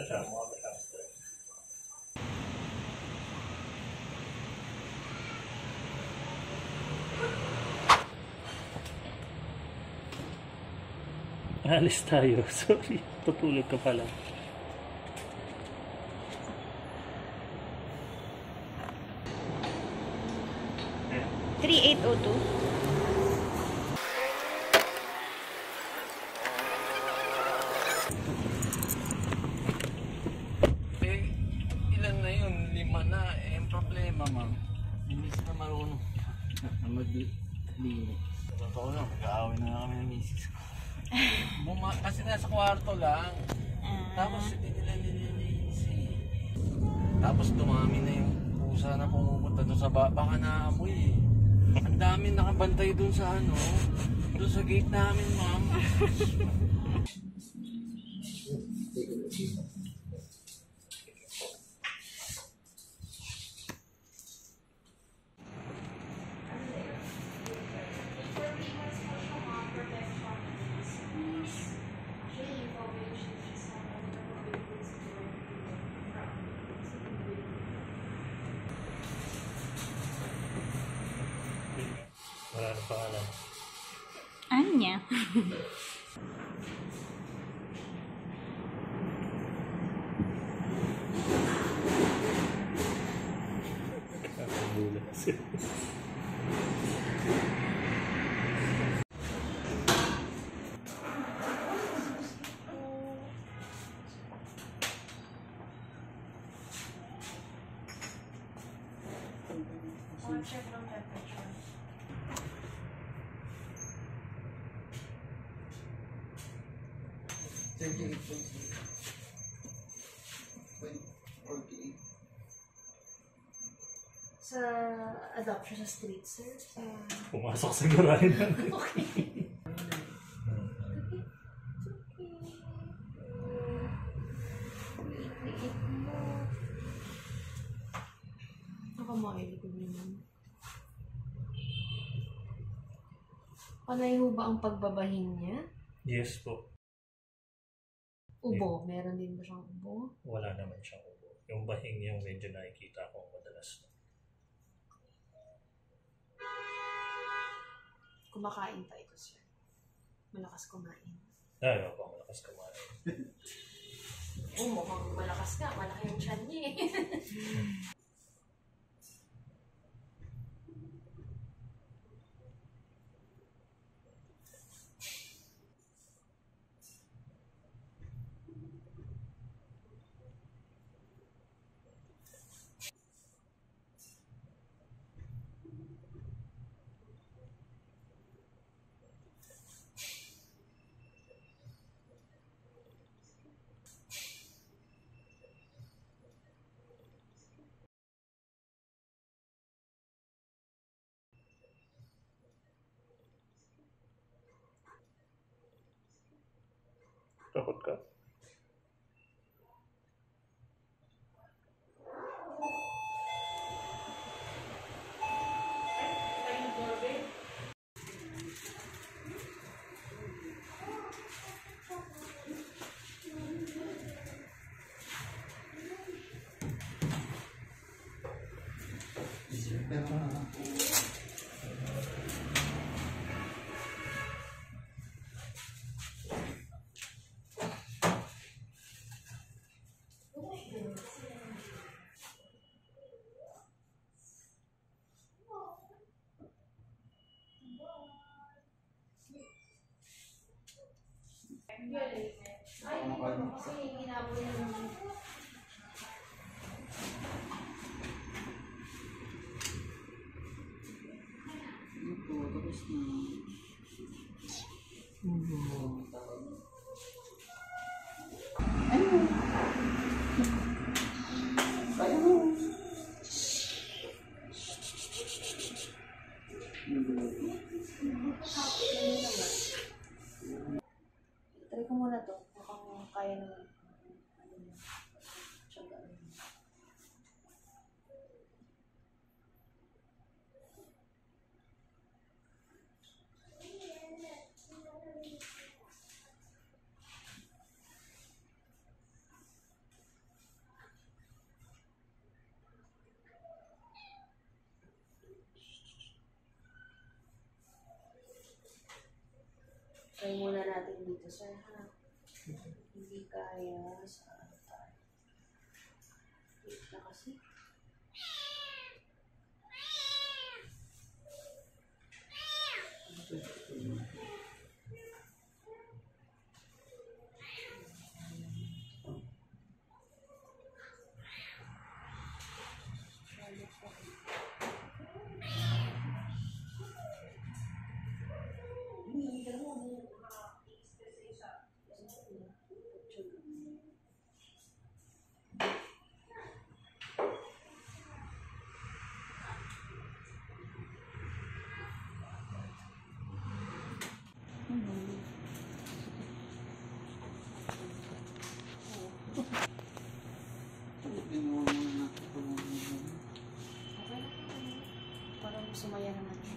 Alis tayo. Sorry. Tutulog ka pala. Ilan na yun? 5 na. Ang problema, ma'am. Hindi sila marunong na maglinis. Totoo lang, mag-aaway na kami ng misis ko. Kasi nasa kwarto lang. Tapos hindi nila nililinis eh. Tapos dumami na yung pusa na pumupunta doon sa baka naamoy eh. Ang dami nakabantay doon sa doon sa gate namin, ma'am. Wala na pangalan. Anya. Kakagulat. Check ng temperature. Sa adoption sa street, sir? Pumasok sa garahe na. Okay. Ako makiligod naman. Panay ho ba ang pagbabahin niya? Yes po. Ubo? Meron din ba siyang ubo? Wala naman siyang ubo. Yung bahing yung medyo nakikita ko madalas. Kumakain pa ito, sir. Malakas kumain. Ay, ako malakas kumain. Mukhang malakas ka. Malaki yung tiyan niya eh. Takot ka? Kasi ginabo niya naman. Ito, tapos na. Ayun. Ayun. Try ko muna to. Mukhang kaya naman. Try muna natin dito, sir, ha? Hindi kaya sa tayo. Wait na kasi. Okay na po. Parang sumaya naman siya.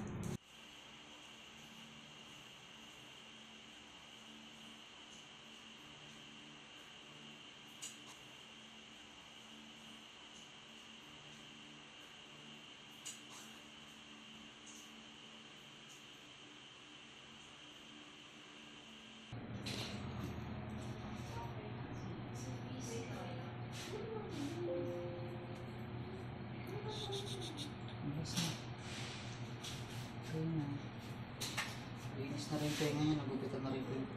Linis na rin tayo ngayon, nagugutan na rin po yung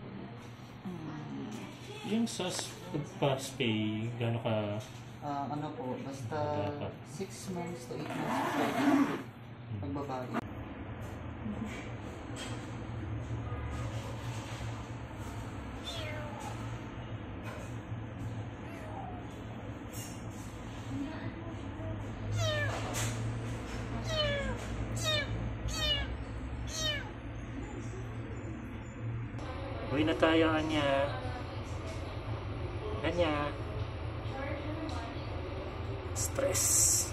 Yung sa pagpa-spay, gano'n ka... ano po, basta Dapat. 6 months to 8 months po tayo pagbabago. Uwi na tayo, Anya. Anya. Stress.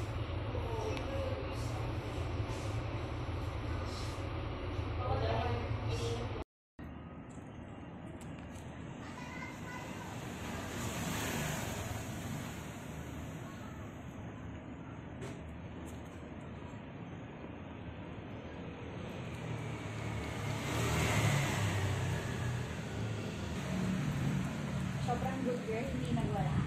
Sobrang good girl, hindi nagwala.